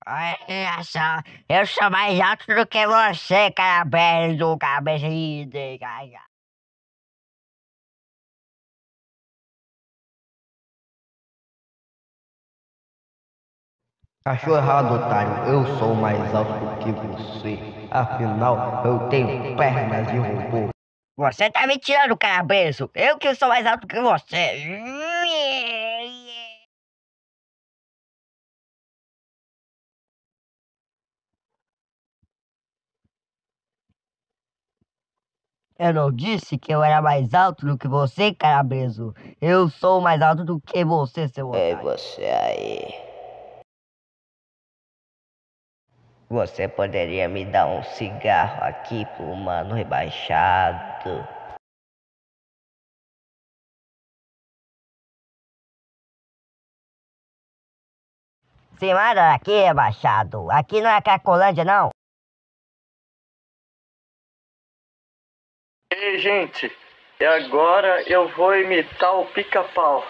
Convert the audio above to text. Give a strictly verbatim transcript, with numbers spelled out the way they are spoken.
Olha só, eu sou mais alto do que você, cabeça do cabeça de gaia. Achou errado, otário. Eu sou mais alto do que você. Afinal, eu tenho pernas de robô. Você tá me tirando, cabeça. Eu que sou mais alto que você. Eu não disse que eu era mais alto do que você, carabeso. Eu sou mais alto do que você, seu Ei, otário. você aí. Você poderia me dar um cigarro aqui pro humano rebaixado? Se manda daqui, rebaixado. Aqui não é Cracolândia, não. Ei, gente, e agora eu vou imitar o Pica-Pau.